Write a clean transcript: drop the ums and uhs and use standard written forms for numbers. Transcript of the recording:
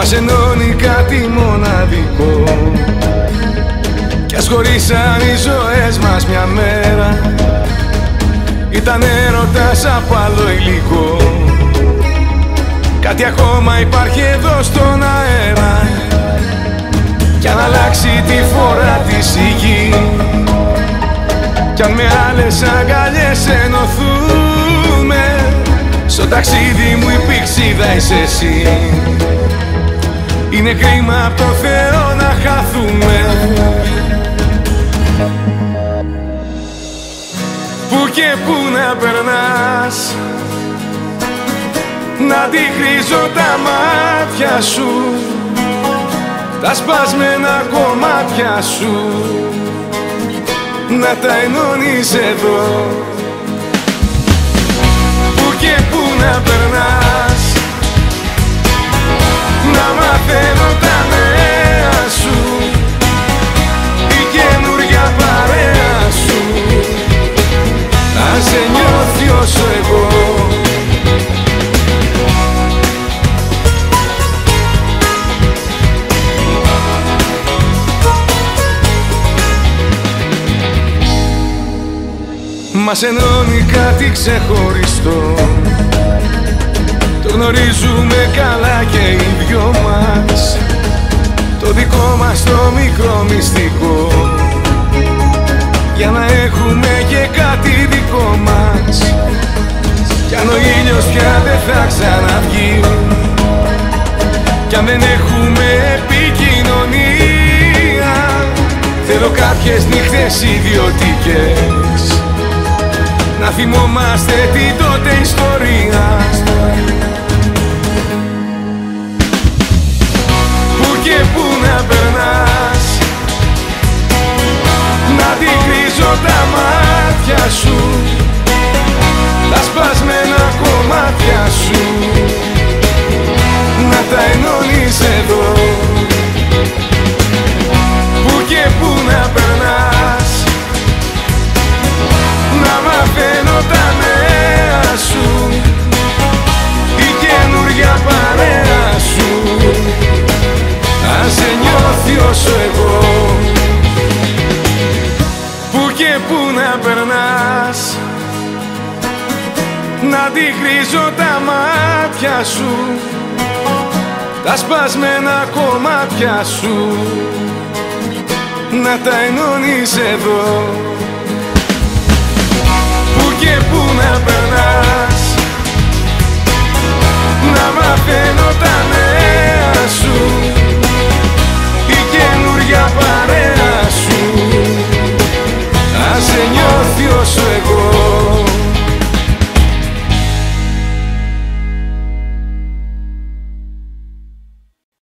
Μας ενώνει κάτι μοναδικό, κι ας χωρίσαν οι ζωές μας μια μέρα, ήταν έρωτας από άλλο υλικό. Κάτι ακόμα υπάρχει εδώ στον αέρα, κι αν αλλάξει τη φορά της η γη, κι αν με άλλες αγκαλιές ενωθούμε, στο ταξίδι μου η πηξίδα είσαι εσύ. Είναι κρίμα από το Θεό να χαθούμε. Που και που να περνάς, να αντικρίζω τα μάτια σου, τα σπασμένα κομμάτια σου, να τα ενώνεις εδώ. Που και που να περνάς, να μαθαίνω τα νέα σου, η καινούρια παρέα σου, να σε νιώθει όσο εγώ. Μας ενώνει κάτι ξεχωριστό, το γνωρίζουμε καλά και οι δυο μας, το δικό μας το μικρό μυστικό, για να έχουμε και κάτι δικό μας. Κι αν ο ήλιος πια δεν θα ξαναβγεί, κι αν δεν έχουμε επικοινωνία, θέλω κάποιες νύχτες ιδιωτικές, να θυμόμαστε την τότε ιστορία. Που και που να περνάς, να αντικρίζω τα μάτια σου, τα σπασμένα κομμάτια σου, να τα ενώνεις εδώ. Που και που να περνάς, να μαθαίνω τα νέα σου, η καινούρια παρέα σου, να σε νιώθει όσο εγώ. Που και που να περνάς, να αντικρίζω τα μάτια σου, τα σπασμένα κομμάτια σου, να τα ενώνεις εδώ. Που και που να περνάς, να μαθαίνω τα νέα σου, η καινούρια παρέα σου, να σε νιώθει όσο εγώ.